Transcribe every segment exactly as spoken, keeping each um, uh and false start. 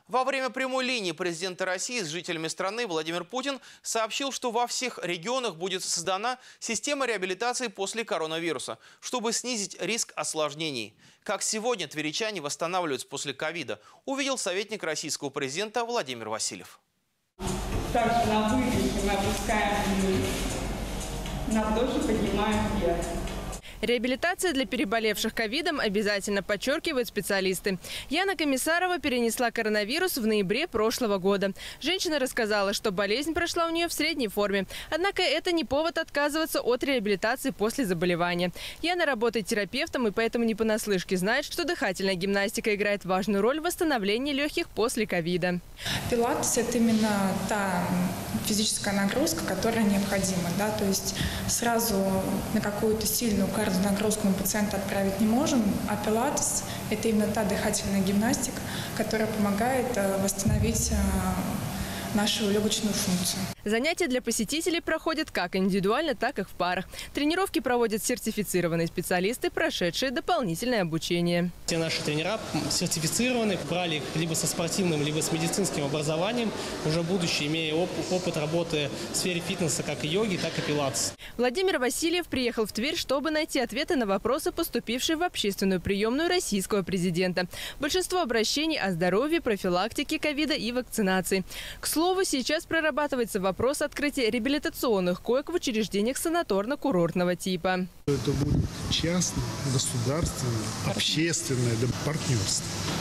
Во время прямой линии президента России с жителями страны Владимир Путин сообщил, что во всех регионах будет создана система реабилитации после коронавируса, чтобы снизить риск осложнений. Как сегодня тверичане восстанавливаются после ковида, увидел советник российского президента Владимир Васильев. Также на выдохе мы опускаем вниз, на вдохе поднимаем вверх. Реабилитация для переболевших ковидом обязательно, подчеркивают специалисты. Яна Комиссарова перенесла коронавирус в ноябре прошлого года. Женщина рассказала, что болезнь прошла у нее в средней форме. Однако это не повод отказываться от реабилитации после заболевания. Яна работает терапевтом и поэтому не понаслышке знает, что дыхательная гимнастика играет важную роль в восстановлении легких после ковида. Пилатес – это именно та физическая нагрузка, которая необходима. Да? То есть сразу на какую-то сильную нагрузку мы пациента отправить не можем, а пилатес – это именно та дыхательная гимнастика, которая помогает восстановить нашу легочную функцию. Занятия для посетителей проходят как индивидуально, так и в парах. Тренировки проводят сертифицированные специалисты, прошедшие дополнительное обучение. Все наши тренера сертифицированы, брали их либо со спортивным, либо с медицинским образованием, уже будучи, имея оп опыт работы в сфере фитнеса, как и йоги, так и пилатес. Владимир Васильев приехал в Тверь, чтобы найти ответы на вопросы, поступившие в общественную приемную российского президента. Большинство обращений о здоровье, профилактике ковида и вакцинации. К слову, сейчас прорабатывается вопрос открытия реабилитационных коек в учреждениях санаторно-курортного типа. Это будет частное, государственное, общественное партнерство.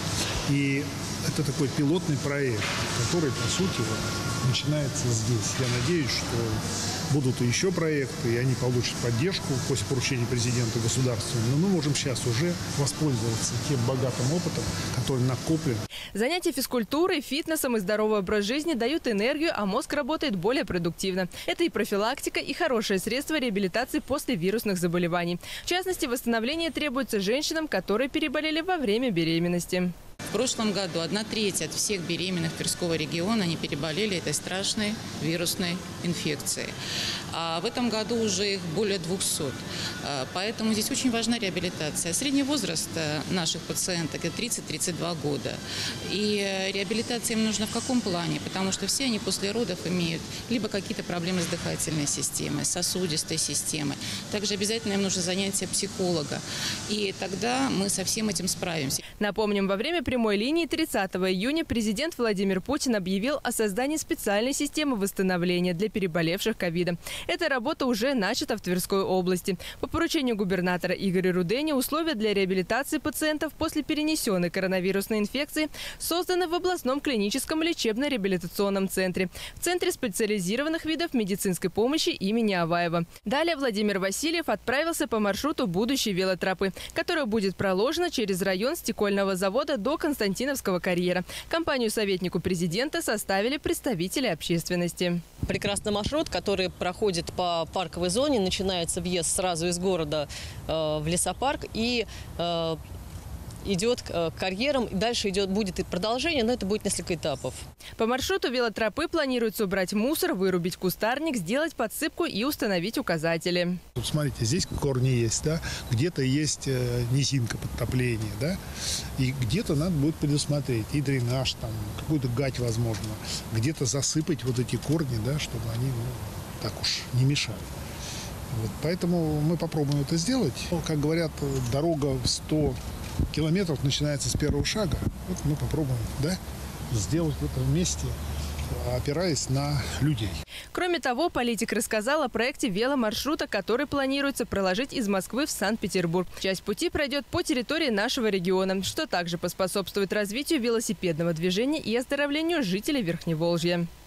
И это такой пилотный проект, который, по сути, вот, начинается здесь. Я надеюсь, что будут и еще проекты, и они получат поддержку после поручения президента государственного. Но мы можем сейчас уже воспользоваться тем богатым опытом, который накоплен. Занятия физкультурой, фитнесом и здоровый образ жизни дают энергию, а мозг работает более продуктивно. Это и профилактика, и хорошее средство реабилитации после вирусных заболеваний. В частности, восстановление требуется женщинам, которые переболели во время беременности. В прошлом году одна треть от всех беременных Тверского региона они переболели этой страшной вирусной инфекцией. А в этом году уже их более двухсот. Поэтому здесь очень важна реабилитация. Средний возраст наших пациенток – это тридцать-тридцать два года. И реабилитация им нужна в каком плане? Потому что все они после родов имеют либо какие-то проблемы с дыхательной системой, с сосудистой системой. Также обязательно им нужно занятие психолога. И тогда мы со всем этим справимся. Напомним, во время прямой линии тридцатого июня президент Владимир Путин объявил о создании специальной системы восстановления для переболевших ковидом. Эта работа уже начата в Тверской области. По поручению губернатора Игоря Рудени условия для реабилитации пациентов после перенесенной коронавирусной инфекции созданы в областном клиническом лечебно-реабилитационном центре, в Центре специализированных видов медицинской помощи имени Аваева. Далее Владимир Васильев отправился по маршруту будущей велотропы, которая будет проложена через район стекольного завода до Константиновского карьера. Компанию советнику президента составили представители общественности. Прекрасный маршрут, который проходит по парковой зоне. Начинается въезд сразу из города э, в лесопарк и э, идет к карьерам. Дальше идет, будет и продолжение, но это будет несколько этапов. По маршруту велотропы планируется убрать мусор, вырубить кустарник, сделать подсыпку и установить указатели. Тут смотрите, здесь корни есть, да, где-то есть э, низинка подтопления, да, и где-то надо будет предусмотреть и дренаж, там, какую-то гать, возможно, где-то засыпать вот эти корни, да, чтобы они, ну, так уж не мешали. Вот, поэтому мы попробуем это сделать. Как говорят, дорога в сто километров начинается с первого шага. Вот мы попробуем, да, сделать в этом месте, опираясь на людей. Кроме того, политик рассказал о проекте веломаршрута, который планируется проложить из Москвы в Санкт-Петербург. Часть пути пройдет по территории нашего региона, что также поспособствует развитию велосипедного движения и оздоровлению жителей Верхневолжья.